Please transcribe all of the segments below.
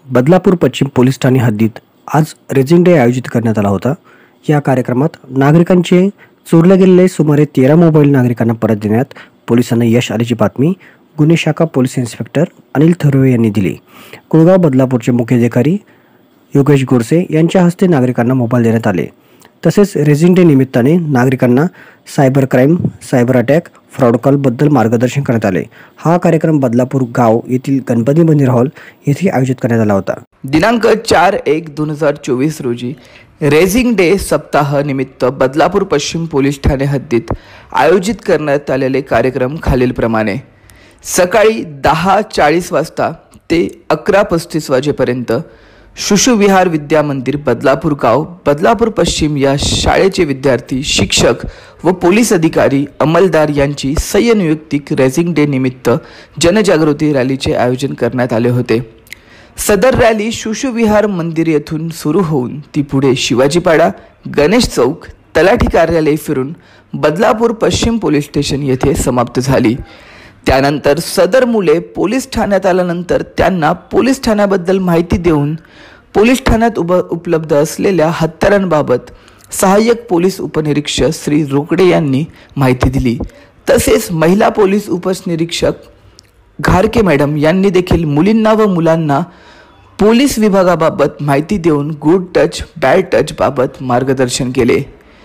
बदलापूर पश्चिम पोलीस ठाणे हद्दीत आज रेझिंग डे आयोजित करण्यात आला होता। या कार्यक्रमात नागरिकांचे चोरले गेलेले सुमारे 13 मोबाईल नागरिकांना परत देण्यात पोलिसांना यश आल्याची बातमी गुन्हे शाखा पोलीस इन्स्पेक्टर अनिल थोरवे यांनी दिली। कुळगाव बदलापूरचे मुख्याधिकारी योगेश गोडसे यांच्या हस्ते नागरिकांना मोबाईल देण्यात आले। तसेच रेझिंग डे निमित्ताने नागरिकांना cyber crime, cyber attack, fraud call बद्दल मार्गदर्शन करण्यात आले। हा कार्यक्रम बदलापूर गाव येथील गणपती मंदिर हॉल येथे आयोजित करण्यात आला होता। दिनांक 4/1/2024 रोजी रेझिंग डे सप्ताह निमित्त बदलापूर पश्चिम पोलीस ठाणे हद्दीत आयोजित करण्यात आलेले कार्यक्रम खालीलप्रमाणे: सकाळी 10:40 वाजता ते 11:35 वाजेपर्यंत शिशुविहार विद्या मंदिर बदलापूर गाव बदलापूर पश्चिम या शाळेचे विद्यार्थी, शिक्षक व पोलीस अधिकारी, अंमलदार यांची संयुक्तिक रेझिंग डे निमित्त जनजागृती रॅलीचे आयोजन करण्यात आले होते। सदर रॅली शिशुविहार मंदिर येथून सुरू होऊन ती पुढे शिवाजीपाडा, गणेश चौक, तलाठी कार्यालय फिरून बदलापूर पश्चिम पोलीस स्टेशन येथे समाप्त झाली। त्यानंतर सदर मुले पोलीस ठाण्यात आल्यानंतर त्यांना पोलीस ठाण्याबद्दल माहिती देऊन पोलीस ठाण्यात उपलब्ध असलेल्या हत्यारांबाबत सहाय्यक पोलीस उपनिरीक्षक श्री रोकडे यांनी माहिती दिली। तसेच महिला पोलीस उपनिरीक्षक घारके मॅडम यांनी देखील मुलींना व मुलांना पोलीस विभागाबाबत माहिती देऊन गुड टच, बॅड टच बाबत मार्गदर्शन केले।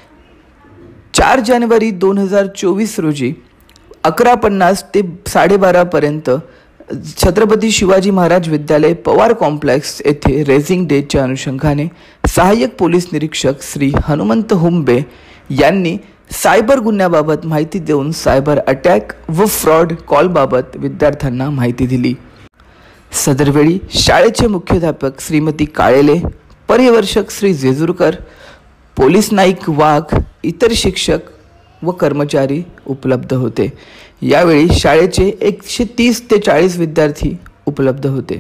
4 जानेवारी 2024 रोजी 11:50 ते 12:30 पर्यंत छत्रपती शिवाजी महाराज विद्यालय पवार कॉम्प्लेक्स येथे रेझिंग डेच्या अनुषंगाने सहाय्यक पोलीस निरीक्षक श्री हनुमंत हुंबे यांनी सायबर गुन्ह्याबाबत माहिती देऊन सायबर अटॅक व फ्रॉड कॉलबाबत विद्यार्थ्यांना माहिती दिली। सदरवेळी शाळेचे मुख्याध्यापक श्रीमती काळेले, पर्यवेक्षक श्री जेजुरकर, पोलीस नाईक वाघ, इतर शिक्षक व कर्मचारी उपलब्ध होते। यावेळी शाळेचे 130 ते 40 विद्यार्थी उपलब्ध होते।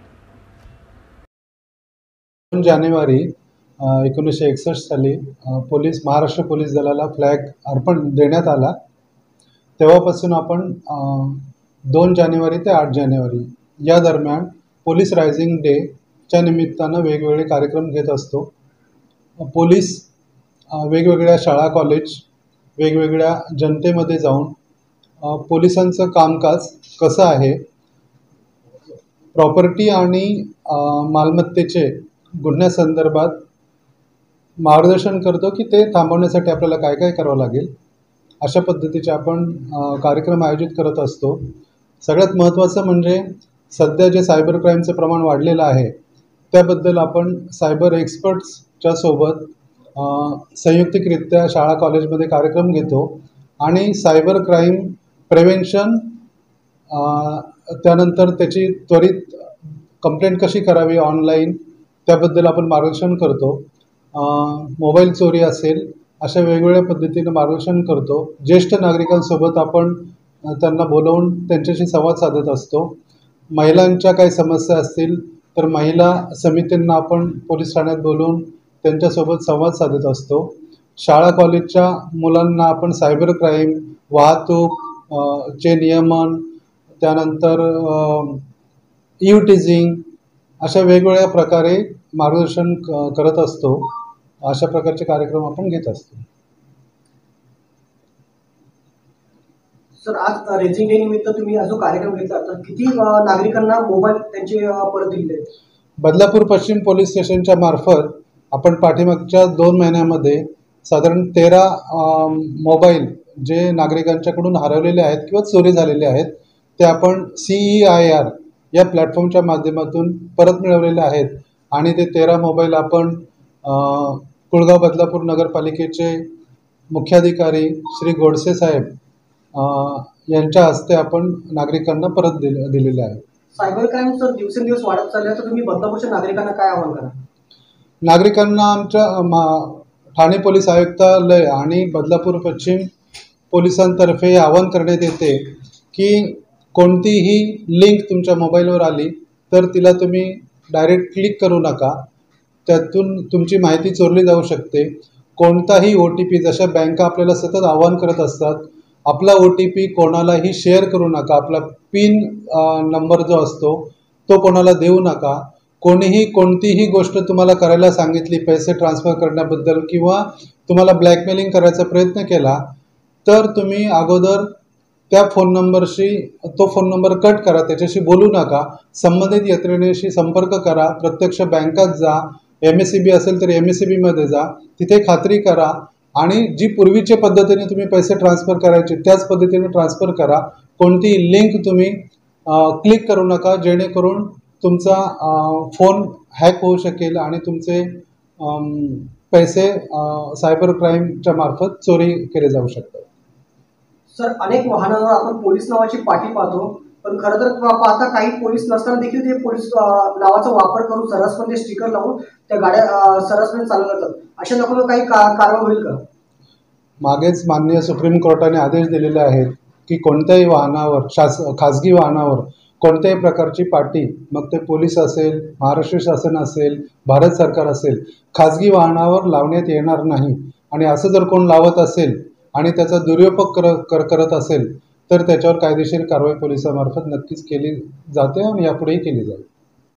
2 जानेवारी 1961 साली महाराष्ट्र पोलीस दलाला फ्लॅग अर्पण देण्यात आला। तेव्हापासून आपण 2 जानेवारी ते 8 जानेवारी या दरम्यान पोलीस रायझिंग डेच्या निमित्तानं वेगवेगळे कार्यक्रम घेत असतो। पोलीस वेगवेगळ्या शाळा, कॉलेज, वेगवेगळ्या जनतेमध्ये जाऊन पोलिसांचं कामकाज कसं आहे, प्रॉपर्टी आणि मालमत्तेचे गुन्ह्यासंदर्भात मार्गदर्शन करतो की ते थांबवण्यासाठी आपल्याला काय काय करावं लागेल, अशा पद्धतीचे आपण कार्यक्रम आयोजित करत असतो। सगळ्यात महत्त्वाचं म्हणजे सध्या जे सायबर क्राईमचं प्रमाण वाढलेलं आहे त्याबद्दल आपण सायबर एक्सपर्ट्सच्या सोबत संयुक्तिकरित्या शाळा, कॉलेजमध्ये कार्यक्रम घेतो आणि सायबर क्राईम प्रिव्हेन्शन, त्यानंतर त्याची त्वरित कंप्लेंट कशी करावी ऑनलाईन, त्याबद्दल आपण मार्गदर्शन करतो। मोबाईल चोरी असेल, अशा वेगवेगळ्या पद्धतीनं मार्गदर्शन करतो। ज्येष्ठ नागरिकांसोबत आपण त्यांना बोलवून त्यांच्याशी संवाद साधत असतो। महिलांच्या काही समस्या असतील तर महिला समितींना आपण पोलीस ठाण्यात बोलवून त्यांच्यासोबत संवाद साधत असतो। शाळा, कॉलेजच्या मुलांना आपण सायबर क्राईम, वाहतूक चे नियमन, त्यानंतर टीजिंग अशा वेगवेगळ्या प्रकारे मार्गदर्शन करत असतो। अशा प्रकारचे कार्यक्रम आपण घेत असतो। सर, आज रेझिंग डे निमित्त तुम्ही जो कार्यक्रम घेतला तर किती नागरिकांना मोबाईल त्यांचे परत दिले? बदलापूर पश्चिम पोलीस स्टेशनच्या मार्फत आपण पाठीमागच्या 2 महिन्यामध्ये साधारण 13 मोबाईल जे नागरिकांच्याकडून हरवलेले आहेत किंवा चोरी झालेले आहेत ते आपण CEIR या प्लॅटफॉर्मच्या माध्यमातून परत मिळवलेले आहेत आणि ते 13 मोबाईल आपण कुळगाव बदलापूर नगरपालिकेचे मुख्याधिकारी श्री गोडसे साहेब यांच्या हस्ते आपण नागरिकांना परत दिलेले आहे। सायबर क्राईम सर दिवसेंदिवस वाढत चालले तर तुम्ही बदलापूरच्या नागरिकांना काय आवाहन करा? नागरिकांना आमच्या ठाणे पोलीस आयुक्तालय आणि बदलापूर पश्चिम पोलिसांतर्फे आवाहन करण्यात येते की कोणतीही लिंक तुमच्या मोबाईलवर आली तर तिला तुम्ही डायरेक्ट क्लिक करू नका, त्यातून तुमची माहिती चोरली जाऊ शकते। कोणताही OTP, जशा बँका आपल्याला सतत आवाहन करत असतात, आपला OTP कोणालाही शेअर करू नका। आपला पिन नंबर जो असतो तो कोणाला देऊ नका। कोणीही कोणतीही गोष्ट तुम्हाला करायला सांगितली, पैसे ट्रान्सफर करण्याबद्दल किंवा तुम्हाला ब्लॅकमेलिंग करायचा प्रयत्न केला, तर तुम्ही अगोदर त्या फोन नंबरशी तो फोन नंबर कट करा, त्याच्याशी बोलू नका. संबंधित यंत्रणेशी संपर्क करा, प्रत्यक्ष बँकात जा, MSCB असेल तर MSCBमध्ये जा, तिथे खात्री करा आणि जी पूर्वीच्या पद्धतीने तुम्ही पैसे ट्रान्सफर करायचे त्याच पद्धतीने ट्रान्सफर करा. कोणतीही लिंक तुम्ही क्लिक करू नका, जेणेकरून तुमचा फोन हॅक होऊ शकेल आणि तुमचे पैसे सायबर क्राईमच्या मार्फत चोरी केले जाऊ शकतात. सर, अनेक वाहनांवर आपण पोलीस नावाची पाटी पाहतो, पण खरं तर पाहता काही पोलीस नसताना देखील ते पोलीस नावाचा वापर करून सर्रासपणे स्टिकर लावून त्या गाड्या सर्रासपणे चालवतात. अशा लोकांवर काही कारवाई होईल का? मागेच माननीय सुप्रीम कोर्टाने आदेश दिलेले आहेत की कोणत्याही वाहनावर खाजगी वाहनावर कोणत्याही प्रकारची पाटी, मग ते पोलीस असेल, महाराष्ट्र शासन असेल, भारत सरकार असेल, खाजगी वाहनावर लावण्यात येणार नाही. आणि असं जर कोण लावत असेल आणि त्याचा दुरुपयोग करत असेल तर त्याच्यावर कायदेशीर कारवाई पोलिसांमार्फत नक्कीच केली जाते आणि यापुढेही केली जाईल.